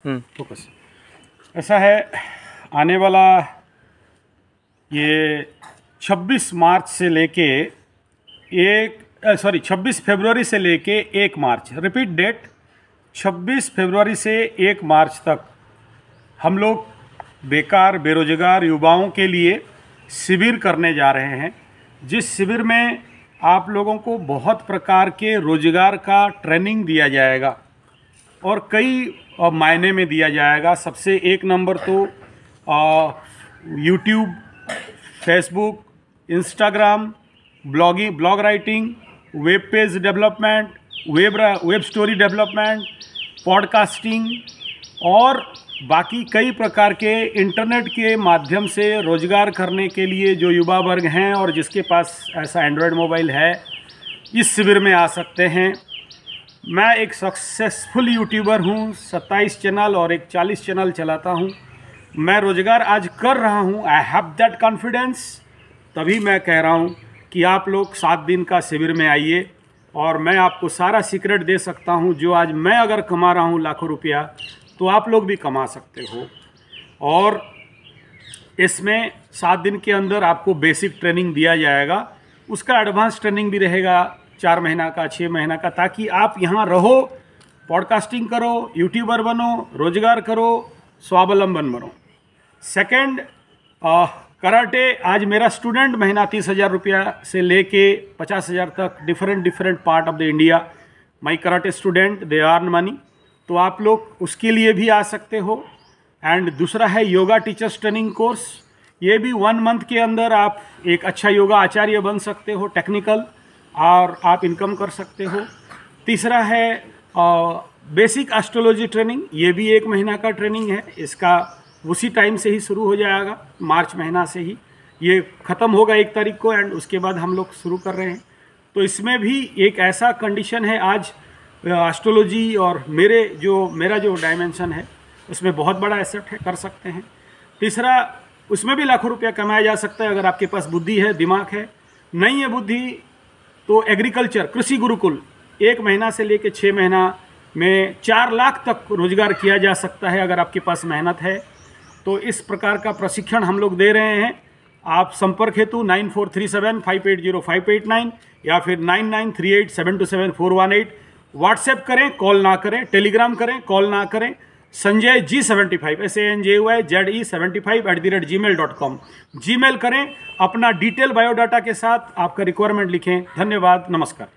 Focus. ऐसा है, आने वाला ये 26 मार्च से लेके 26 फरवरी से लेके 1 मार्च, रिपीट डेट, 26 फरवरी से 1 मार्च तक हम लोग बेकार बेरोजगार युवाओं के लिए शिविर करने जा रहे हैं। जिस शिविर में आप लोगों को बहुत प्रकार के रोजगार का ट्रेनिंग दिया जाएगा और कई मायने में दिया जाएगा। सबसे एक नंबर तो YouTube, Facebook, Instagram, blog writing, web page development, web story development, podcasting और बाकी कई प्रकार के इंटरनेट के माध्यम से रोजगार करने के लिए जो युवा वर्ग हैं और जिसके पास ऐसा एंड्रॉयड मोबाइल है, इस शिविर में आ सकते हैं। मैं एक सक्सेसफुल यूट्यूबर हूं, 27 चैनल और एक 40 चैनल चलाता हूं। मैं रोजगार आज कर रहा हूं, आई हैव दैट कॉन्फिडेंस। तभी मैं कह रहा हूं कि आप लोग 7 दिन का शिविर में आइए और मैं आपको सारा सीक्रेट दे सकता हूं। जो आज मैं अगर कमा रहा हूं लाखों रुपया, तो आप लोग भी कमा सकते हो। और इसमें 7 दिन के अंदर आपको बेसिक ट्रेनिंग दिया जाएगा, उसका एडवांस ट्रेनिंग भी रहेगा 4 महीना का, 6 महीना का, ताकि आप यहाँ रहो, पॉडकास्टिंग करो, यूट्यूबर बनो, रोजगार करो, स्वावलंबन बनो। Second, karate. आज मेरा स्टूडेंट महीना 30,000 रुपया से लेके 50,000 तक different part of the India, my karate student they earn money. तो आप लोग उसके लिए भी आ सकते हो। एंड दूसरा है योगा टीचर्स ट्रेनिंग कोर्स। ये भी 1 मंथ के अंदर आप एक अच्छा योगा आचार्य बन सकते हो, टेक्निकल, और आप इनकम कर सकते हो। तीसरा है बेसिक एस्ट्रोलॉजी ट्रेनिंग। ये भी 1 महीना का ट्रेनिंग है। इसका उसी टाइम से ही शुरू हो जाएगा, मार्च महीना से ही ये ख़त्म होगा 1 तारीख को, एंड उसके बाद हम लोग शुरू कर रहे हैं। तो इसमें भी एक ऐसा कंडीशन है, आज एस्ट्रोलॉजी और मेरा जो डायमेंशन है उसमें बहुत बड़ा एसेट है, कर सकते हैं। तीसरा, उसमें भी लाखों रुपया कमाया जा सकता है अगर आपके पास बुद्धि है, दिमाग है। नहीं है बुद्धि तो एग्रीकल्चर, कृषि गुरुकुल, 1 महीना से लेकर 6 महीना में 4 लाख तक रोजगार किया जा सकता है अगर आपके पास मेहनत है। तो इस प्रकार का प्रशिक्षण हम लोग दे रहे हैं। आप संपर्क हेतु 9437580589 या फिर 9938727418 व्हाट्सएप करें, कॉल ना करें, टेलीग्राम करें, कॉल ना करें। संजय G75 sanjay75@gmail.com जीमेल करें। अपना डिटेल बायोडाटा के साथ आपका रिक्वायरमेंट लिखें। धन्यवाद, नमस्कार।